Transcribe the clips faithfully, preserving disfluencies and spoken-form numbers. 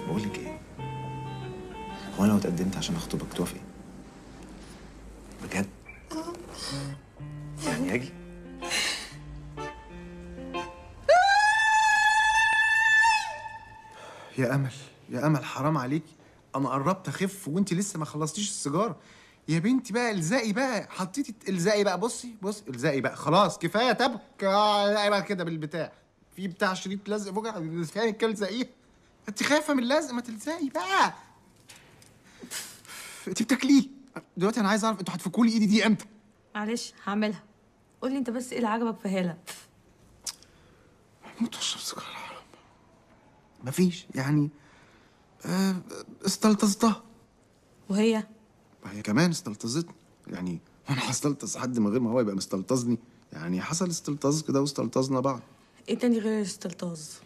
بقول لك ايه، هو انا لو اتقدمت عشان اخطبك توافقي؟ بجد؟ يعني اجي؟ يا امل يا امل حرام عليكي، انا قربت اخف وانت لسه ما خلصتيش السيجاره. يا بنتي بقى الزقي بقى، حطيتي الزقي بقى، بصي بصي الزقي بقى، خلاص كفايه تبك بقى كده بالبتاع، في بتاع شريط لزق فوق كفايه كده زقيه. انت خايفه من اللزق، ما تلزقي بقى. انت بتاكليه دلوقتي، انا عايز اعرف انتوا هتفكوا لي ايدي دي امتى؟ معلش هعملها. قولي انت بس ايه اللي عجبك في هالة؟ هموت واشرب سيجاره. مفيش يعني، آه استلطفتها. وهي؟ هي كمان استلطزتني، يعني انا هستلطز حد من غير ما هو يبقى مستلطزني؟ يعني حصل استلطاز كده واستلطزنا بعض. ايه تاني غير الاستلطاز؟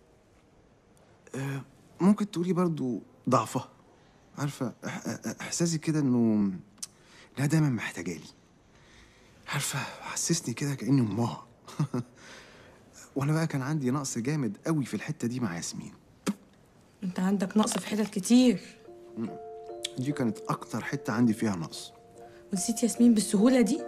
آه ممكن تقولي برضو ضعفها، عارفه احساسي كده انه انها دايما محتاجالي، عارفه حسسني كده كاني امها. وانا بقى كان عندي نقص جامد قوي في الحته دي مع ياسمين. انت عندك نقص في حتت كتير. دي كانت اكتر حته عندي فيها نقص. ونسيت ياسمين بالسهوله دي؟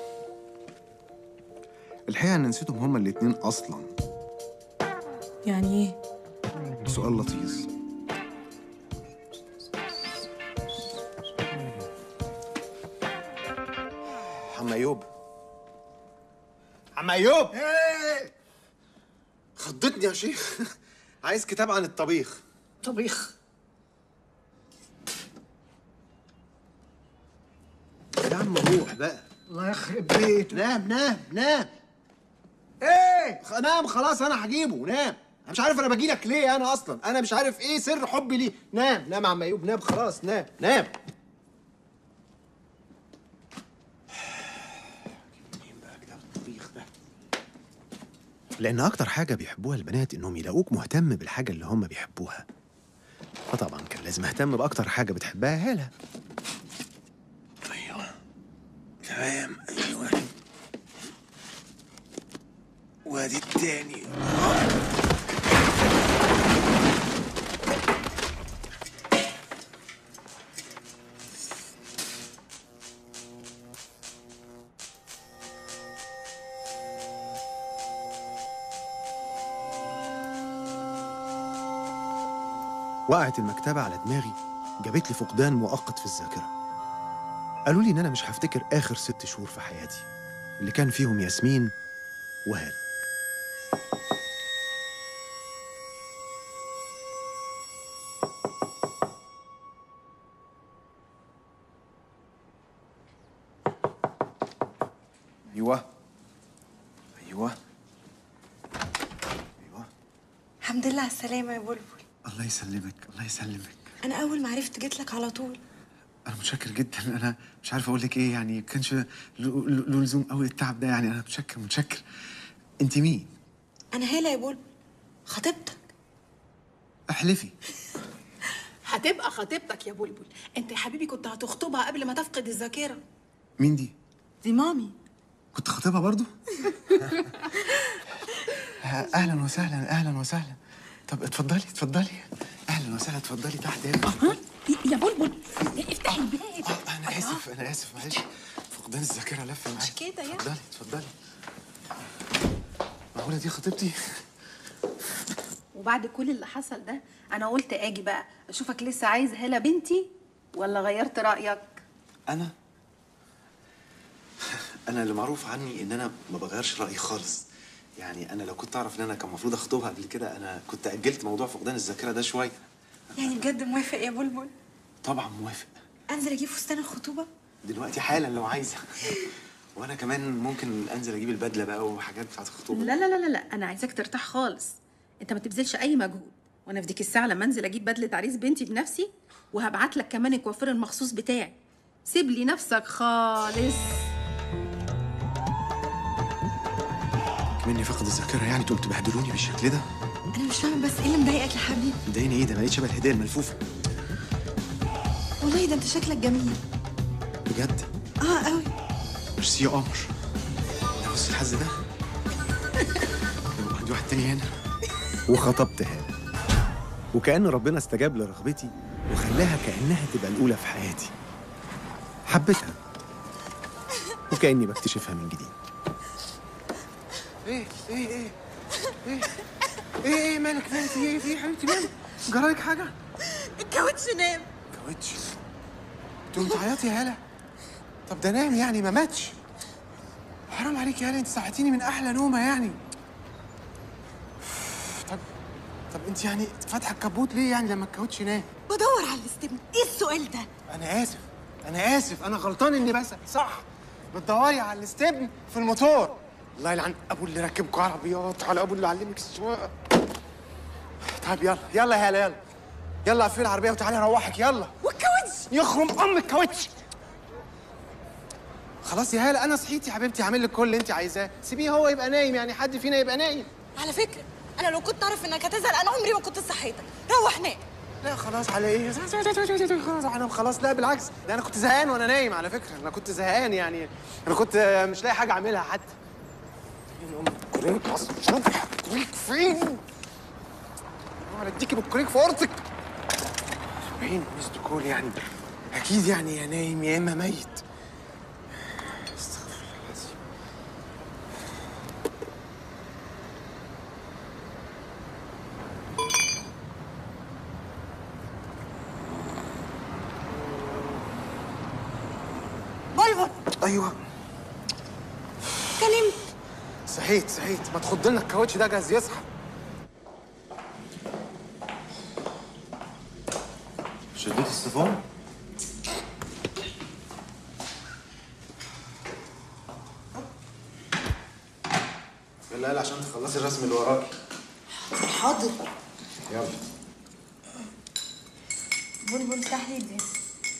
الحقيقه انا نسيتهم هما الاتنين اصلا. يعني ايه؟ سؤال لطيف. عم ايوب، عم ايوب، ايه خضتني يا شيخ. عايز كتاب عن الطبيخ. طبيخ؟ يا عم روح بقى. الله يخرب بيته. نام نام نام. ايه؟ نام خلاص، انا هجيبه. نام. انا مش عارف انا باجي لك ليه، انا اصلا انا مش عارف ايه سر حبي ليه. نام نام يا عم ايوب، نام خلاص، نام نام. لأن أكتر حاجة بيحبوها البنات إنهم يلاقوك مهتم بالحاجة اللي هم بيحبوها. فطبعا كان لازم أهتم بأكتر حاجة بتحبها هالة. أيوه تمام، أيوه. وادي التاني. وقعت المكتبة على دماغي، جابت لي فقدان مؤقت في الذاكرة. قالوا لي إن أنا مش هفتكر آخر ست شهور في حياتي اللي كان فيهم ياسمين وهالة. أيوه أيوه أيوه. الحمد لله على السلامة يا بلبل. الله يسلمك، الله يسلمك. أنا أول ما عرفت جيت لك على طول. أنا متشكر جدا، أنا مش عارف أقول لك إيه، يعني كانش له لزوم قوي التعب ده، يعني أنا متشكر متشكر. أنت مين؟ أنا هالة يا بلبل، خطيبتك. احلفي. هتبقى خطيبتك يا بلبل. انت يا حبيبي كنت هتخطبها قبل ما تفقد الذاكرة. مين دي؟ دي مامي. كنت خطيبها برضو؟ أهلا وسهلا، أهلا وسهلا. طب اتفضلي اتفضلي. أهلا وسهلا، اتفضلي تحت هنا. أها يا بلبل افتحي الباب. آه أنا آسف أنا آسف معلش، فقدان الذاكرة لف معايا. مش كده يا اتفضلي اتفضلي. معقولة دي خطيبتي؟ وبعد كل اللي حصل ده انا قلت اجي بقى اشوفك لسه عايز هالة بنتي ولا غيرت رأيك؟ أنا أنا اللي معروف عني إن أنا ما بغيرش رأيي خالص. يعني أنا لو كنت أعرف إن أنا كان المفروض أخطبها قبل كده أنا كنت أجلت موضوع فقدان الذاكرة ده شوية. يعني بجد موافق يا بلبل؟ طبعا موافق. أنزل أجيب فستان الخطوبة؟ دلوقتي حالا لو عايزة. وأنا كمان ممكن أنزل أجيب البدلة بقى وحاجات بتاعت الخطوبة. لا لا لا لا انا عايزاك ترتاح خالص. انت ما تبذلش اي مجهود، وانا في ديك الساعه لما انزل اجيب بدله عريس بنتي بنفسي، وهبعت لك كمان الكوافير المخصوص بتاعي. سيب لي نفسك خالص. مني فقد الذاكرة يعني تقوم تبهدلوني بالشكل ده؟ أنا مش فاهمة بس إيه اللي مضايقك يا حبيبي؟ مضايقني إيه؟ ده أنا بقيت شبه الهدية الملفوفة. والله ده أنت شكلك جميل. بجد؟ آه قوي. ميرسي يا قمر. ده بص الحظ ده. عندي واحد تاني هنا. وخطبت هنا. وكأن ربنا استجاب لرغبتي وخلاها كأنها تبقى الأولى في حياتي. حبيتها وكأني بكتشفها من جديد. ايه ايه ايه ايه ايه ايه مالك فين؟ في ايه في ايه حبيبتي؟ مالك؟ جرالك حاجة؟ الكاوتش نام. كاوتش؟ انت بتعيطي يا هلا؟ طب ده نام يعني ما ماتش. حرام عليك يا هلا، انت صحتيني من احلى نومه يعني. طب طب انت يعني فاتحه الكبوت ليه يعني لما الكاوتش نام؟ بدور على الاستبن. ايه السؤال ده؟ انا اسف انا اسف انا غلطان اني بسأل. صح، بتدوري على الاستبن في الموتور. الله يلعن ابو اللي ركبكوا عربيات، على ابو اللي علمك السواقه. طيب يلا يلا يا هلا، يلا يلا قفلي العربيه وتعالي اروحك. يلا. والكاوتش؟ يخرم ام الكاوتش. خلاص يا هلا انا صحيت يا حبيبتي، هعمل لك كل اللي انت عايزاه. سيبيه هو يبقى نايم، يعني حد فينا يبقى نايم. على فكره انا لو كنت اعرف انك هتزعل انا عمري ما كنت صحيتك. روح نام. لا خلاص على ايه؟ خلاص انا خلاص. لا بالعكس، ده انا كنت زهقان وانا نايم على فكره. انا كنت زهقان يعني، انا كنت مش لاقي حاجه اعملها حتى. فين ام الكريك اصلا؟ شوف الكريك فين؟ انا اديكي بالكريك في ورطك. فين ميس دكول يعني؟ اكيد يعني يا نايم يا اما ميت. استغفر الله العظيم. بلبل ايوه كلمت. صحيت صحيت. ما تخض لنا الكاوتش ده جاهز يصحى. شديت السيفون؟ يلا يلا عشان تخلصي الرسم اللي وراكي. حاضر. يلا. بلبل افتح لي دي.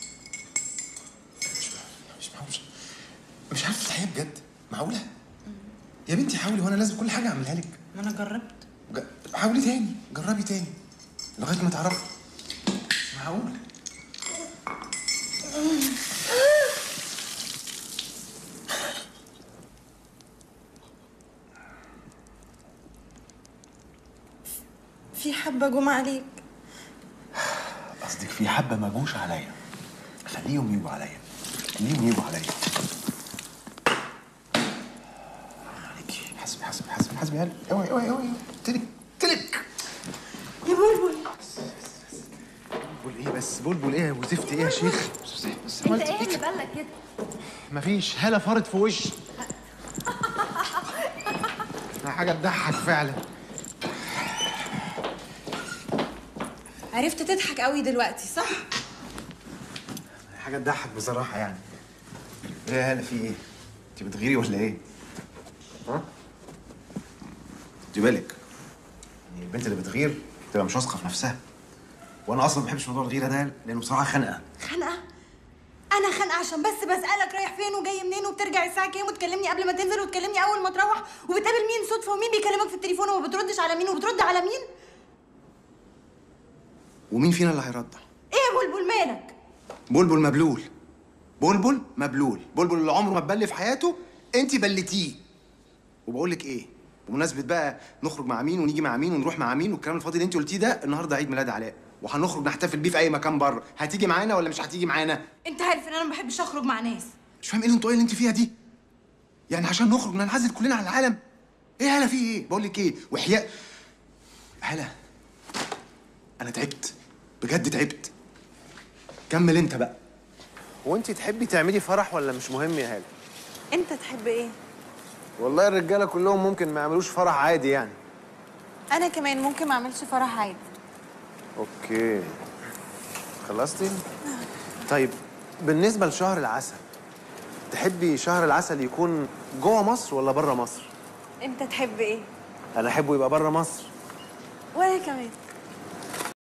مش مش معقول. مش عارفه تفتحيها بجد؟ معقوله؟ يا بنتي حاولي، وانا لازم كل حاجه اعملها لك. ما انا جربت. ج- حاولي تاني، جربي تاني لغايه ما تعرفي. معقول؟ في حبه جم عليك. قصدك في حبه ما جوش عليا. خليهم يجوا عليا، خليهم يجوا عليا. عليكي. حسبي حسبي حسبي حسبي. يلا اوعي اوعي اوعي. تلك تلك. يا بلبل بلبل ايه بس؟ بلبل ايه وزفت ايه يا شيخ؟ بس انت ايه اللي بالك كده؟ مفيش. هلا فرت في وشي. حاجه تضحك فعلا. عرفت تضحك قوي دلوقتي صح؟ حاجه تضحك بصراحه يعني. ايه يا هلا في ايه؟ انت بتغيري ولا ايه؟ ها؟ خدي بالك، يعني البنت اللي بتغير بتبقى مش واثقه في نفسها. وانا اصلا ما بحبش موضوع الغيره ده لانه بصراحه خنقه. خنقه؟ انا خانقه عشان بس بسالك رايح فين وجاي منين وبترجع الساعه كام وتكلمني قبل ما تنزل وتكلمني اول ما تروح وبتقابل مين صدفه ومين بيكلمك في التليفون وما بتردش على مين وبترد على مين؟ ومين فينا اللي هيرضع؟ ايه يا بلبل مالك؟ بلبل مبلول. بلبل مبلول. بلبل اللي عمره ما اتبل في حياته انت بلتيه. وبقول لك ايه، بمناسبه بقى نخرج مع مين ونيجي مع مين ونروح مع مين والكلام الفاضي اللي انت قلتيه ده، النهارده عيد ميلاد علاء وهنخرج نحتفل بيه في اي مكان بره. هتيجي معانا ولا مش هتيجي معانا؟ انت عارف ان انا ما بحبش اخرج مع ناس. مش فاهم ايه الانطوائيه اللي انت فيها دي؟ يعني عشان نخرج ننعزل كلنا عن العالم؟ ايه هلا في ايه؟ بقول لك ايه وحياء هلا، انا تعبت بجد تعبت. كمل انت بقى. وانت تحبي تعملي فرح ولا مش مهم يا هاله؟ انت تحب ايه؟ والله الرجاله كلهم ممكن ما يعملوش فرح عادي يعني. انا كمان ممكن ما اعملش فرح عادي. اوكي خلصتي؟ طيب بالنسبه لشهر العسل، تحبي شهر العسل يكون جوه مصر ولا بره مصر؟ انت تحب ايه؟ انا احبه يبقى بره مصر. وانا كمان.